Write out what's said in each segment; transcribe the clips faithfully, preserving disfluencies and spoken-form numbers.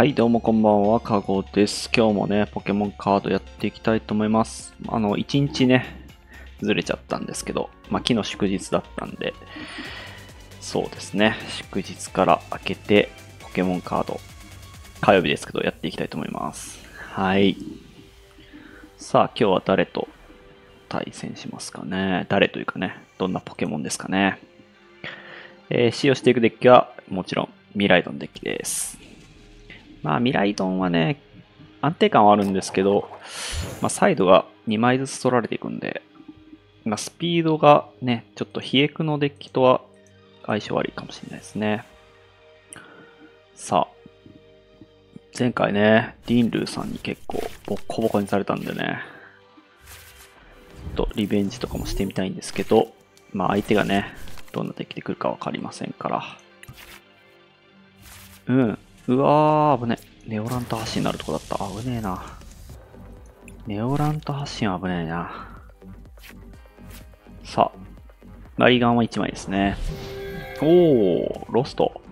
はい、どうもこんばんは、かごです。今日もね、ポケモンカードやっていきたいと思います。あの、一日ね、ずれちゃったんですけど、まあ、昨日祝日だったんで、そうですね、祝日から明けて、ポケモンカード、火曜日ですけど、やっていきたいと思います。はい。さあ、今日は誰と対戦しますかね。誰というかね、どんなポケモンですかね。えー、使用していくデッキは、もちろん、ミライドンデッキです。まあ、ミライドンはね、安定感はあるんですけど、まあ、サイドがにまいずつ取られていくんで、まあ、スピードがね、ちょっとヒエクのデッキとは相性悪いかもしれないですね。さあ、前回ね、ディンルーさんに結構ボッコボコにされたんでね、ちょっとリベンジとかもしてみたいんですけど、まあ相手がね、どんなデッキで来るかわかりませんから。うん。うわー、危ね。ネオラント発信になるとこだった。危ねえな。ネオラント発信は危ねえな。さあ、ライガンはいちまいですね。おー、ロスト。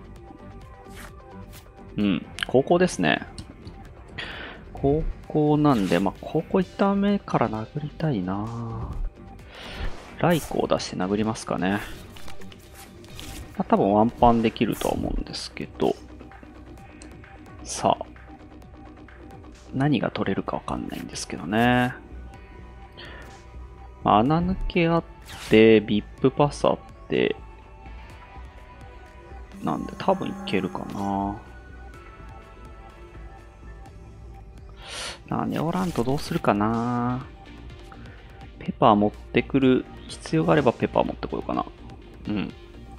うん、高校ですね。高校なんで、まあ、高校いちターン目から殴りたいな。ライコを出して殴りますかね。まあ、多分ワンパンできるとは思うんですけど。さあ、何が取れるかわかんないんですけどね。まあ、穴抜けあって、ビップパスあって、なんで多分いけるかな。なあ、ネオラントどうするかな。ペパー持ってくる必要があればペパー持ってこようかな。うん。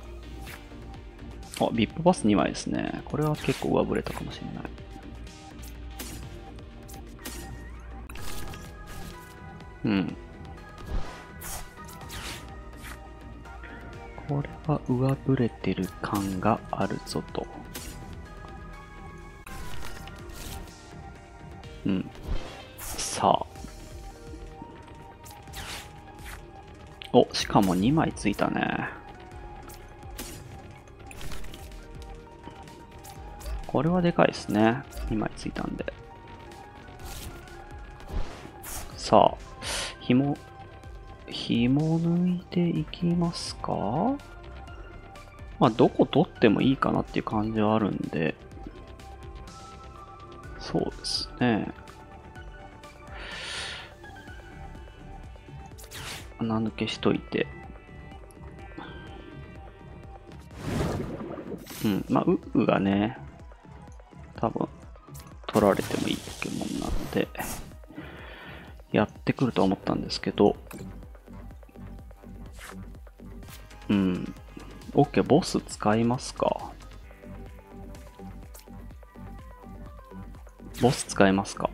あ、ビップパスにまいですね。これは結構上振れたかもしれない。うん。これは上振れてる感があるぞと。うん。さあ。お、しかもにまいついたね。これはでかいですね。にまいついたんで。さあ、紐、紐抜いていきますか？まあ、どこ取ってもいいかなっていう感じはあるんで、そうですね。穴抜けしといて。うん、まあ、ウウがね、多分、取られてもいいポケモンなので、やってくると思ったんですけど、うん。OK、ボス使いますか？ボス使いますか？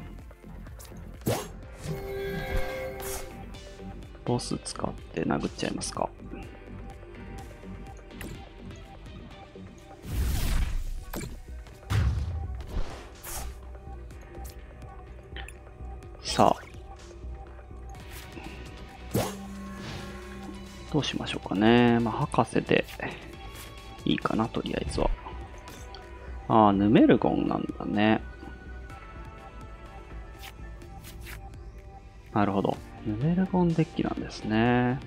ボス使って殴っちゃいますか？さあ。どうしましょうかね。まあ、博士でいいかな、とりあえずは。ああ、ヌメルゴンなんだね。なるほど。ヌメルゴンデッキなんですね。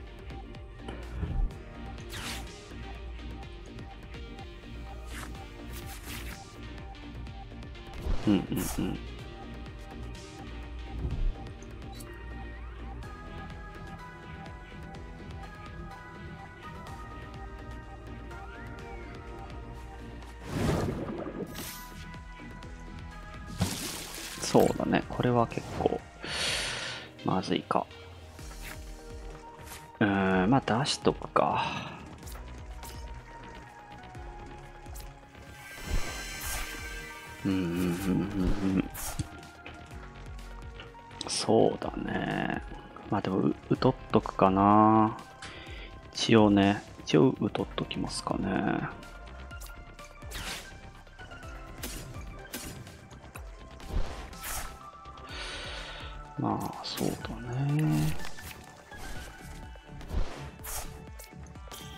うんうんうん。そうだね。これは結構、まずいか。うーん、まあ出しとくか。うんうんうんうんうん。そうだね。まあでもう、うとっとくかな。一応ね、一応うとっときますかね。まあ、そうだね。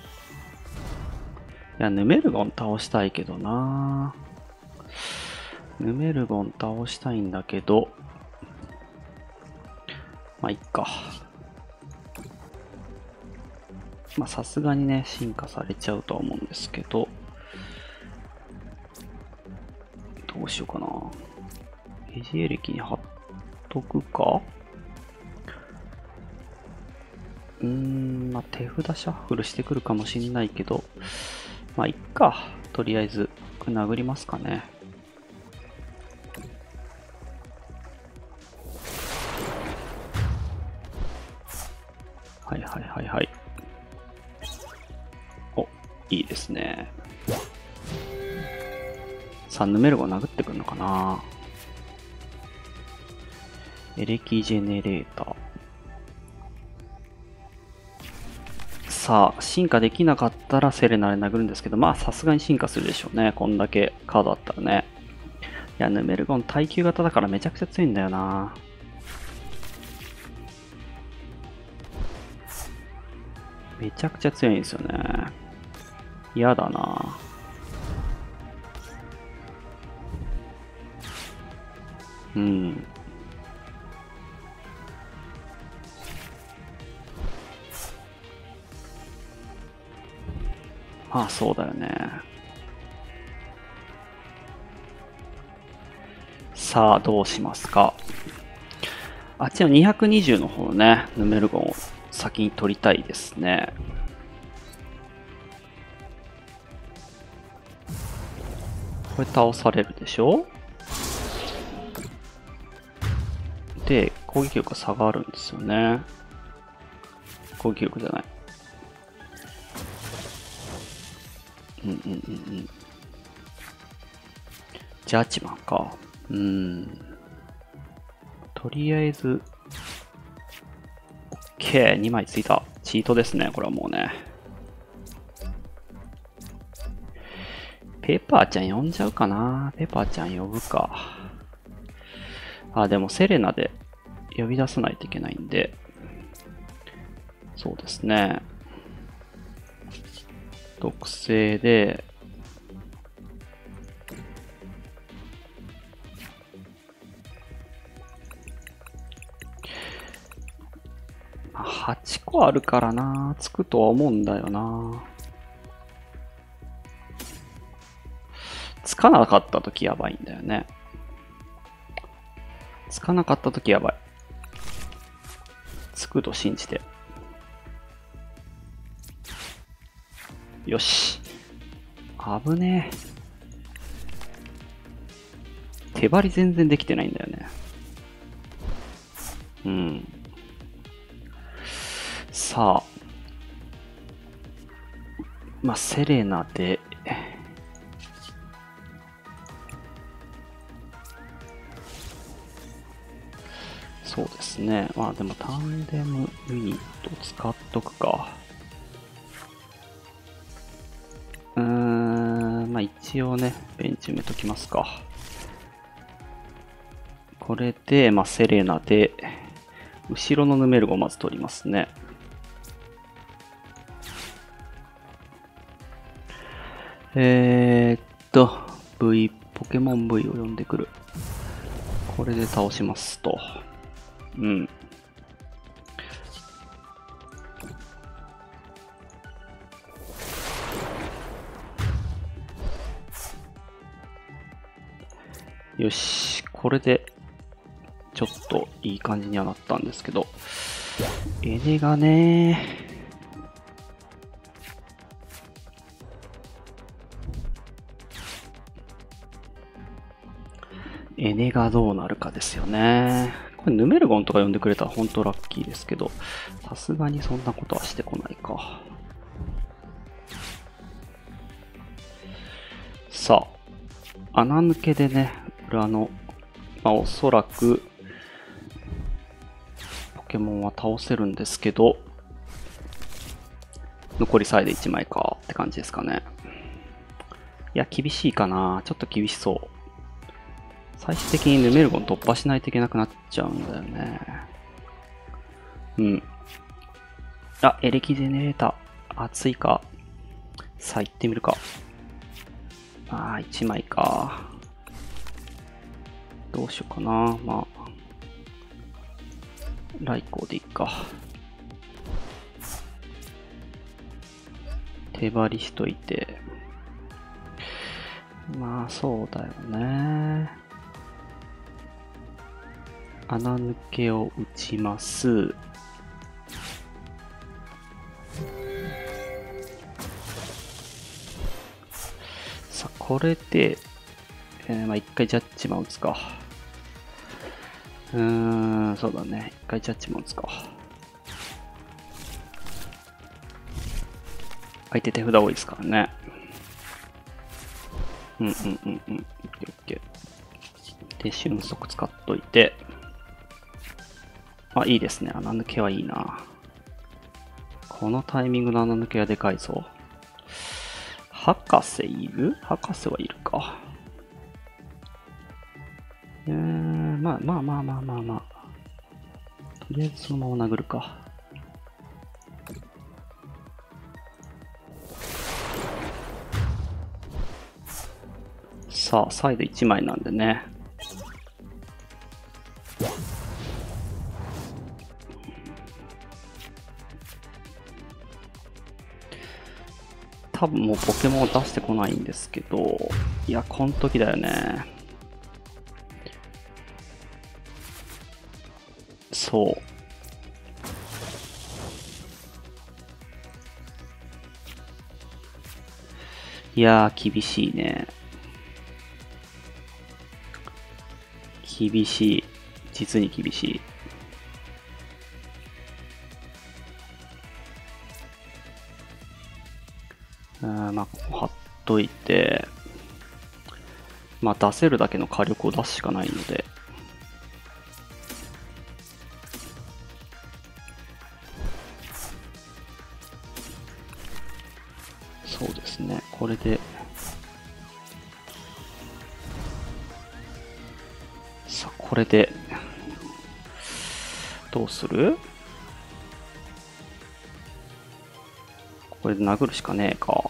いや、ヌメルゴン倒したいけどな。 ヌメルゴン倒したいんだけど、まあいっか。まあさすがにね、進化されちゃうとは思うんですけど、どうしようかな。疑似エレキに貼っとくか。うーん、まあ手札シャッフルしてくるかもしんないけど、まあいっか。とりあえず、殴りますかね。はいはいはいはい。お、いいですね。さあ、ヌメルゴン殴ってくるのかな。エレキジェネレーター。さあ、進化できなかったらセレナで殴るんですけど、まあさすがに進化するでしょうね。こんだけカードあったらね。いや、ヌメルゴン耐久型だからめちゃくちゃ強いんだよな。めちゃくちゃ強いんですよね。嫌だな。うん。まあそうだよね。さあどうしますか。あっちのにひゃくにじゅうの方のね、ヌメルゴンを先に取りたいですね。これ倒されるでしょ。で、攻撃力が下がるんですよね。攻撃力じゃない。うんうんうんうん。ジャッジマンか。うーん。とりあえず、OK。にまいついた。チートですね、これはもうね。ペーパーちゃん呼んじゃうかな。ペーパーちゃん呼ぶか。あ、でもセレナで呼び出さないといけないんで。そうですね。毒性で、はちこあるからな。つくとは思うんだよな。つかなかったときやばいんだよね。つかなかったときやばい。つくと信じて。よし。危ねえ。手張り全然できてないんだよね。うん。さあ。まあ、セレナで、そうですね。まあでもタンデムユニット使っとくか。うーん、まあ一応ね、ベンチ埋めときますか。これで、まあセレナで、後ろのヌメルゴをまず取りますね。えー、っと、V、ポケモン V を呼んでくる。これで倒しますと。うん。よし、これで、ちょっといい感じにはなったんですけど、エネがね、エネがどうなるかですよね。これヌメルゴンとか呼んでくれたら本当ラッキーですけど、さすがにそんなことはしてこないか。さあ、穴抜けでね、裏の、まあおそらく、ポケモンは倒せるんですけど、残りサイドいちまいかって感じですかね。いや、厳しいかな。ちょっと厳しそう。最終的にヌメルゴン突破しないといけなくなっちゃうんだよね。うん。あ、エレキジェネレーター。熱いか。さあ、行ってみるか。ああ、いちまいか。 どうしようかな。まあ、来光でいいか。手張りしといて。まあ、そうだよね。穴抜けを打ちます。さあ、これで、えー、まあ一回ジャッジマン打つか。うーん、そうだね。一回ジャッジマン打つか。相手手札多いですからね。うんうんうんうん。オッケーオッケー。で、瞬足使っといて。あ、いいですね。穴抜けはいいな。このタイミングの穴抜けはでかいぞ。博士いる？博士はいるか。えー、まあまあまあまあまあまあ。とりあえずそのまま殴るか。さあ、サイドいちまいなんでね。多分もうポケモンを出してこないんですけど、いや、この時だよね。そう。いやー、厳しいね。厳しい。実に厳しい。うん、まあ、ここ貼っといて、まあ、出せるだけの火力を出すしかないので、そうですね、これで、さあ、これで、どうする？これで殴るしかねえか。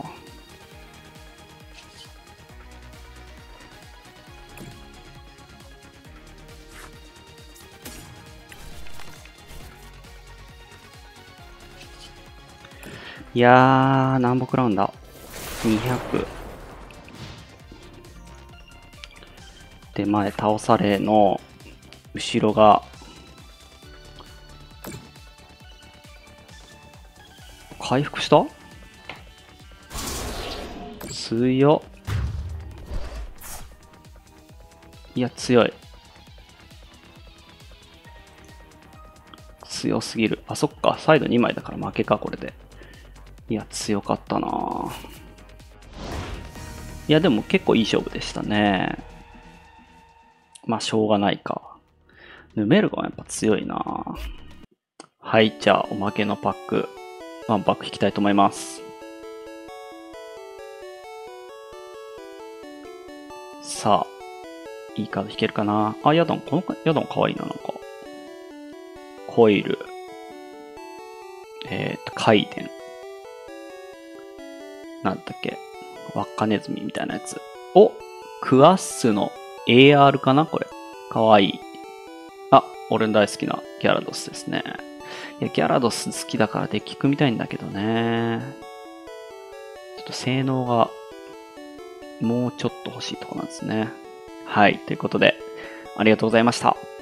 いやー、南北ラウンダにひゃく。で、前倒されの、後ろが、回復した？強っ。いや、強い。強すぎる。あ、そっか。サイドにまいだから負けか、これで。いや、強かったないや、でも結構いい勝負でしたね。まあ、しょうがないか。ヌメルゴンやっぱ強いな。はい、じゃあ、おまけのパック、ワンパック引きたいと思います。さあ、いいカード引けるかな。あ、ヤドン、このヤドンかわいいな、なんか。コイル。えっと、カイデン。なんだっけ。ワッカネズミみたいなやつ。お、クワッスの エーアール かなこれ。かわいい。あ、俺の大好きなギャラドスですね。いや、ギャラドス好きだからデッキ組みたいんだけどね。ちょっと性能がもうちょっと欲しいところなんですね。はい。ということで、ありがとうございました。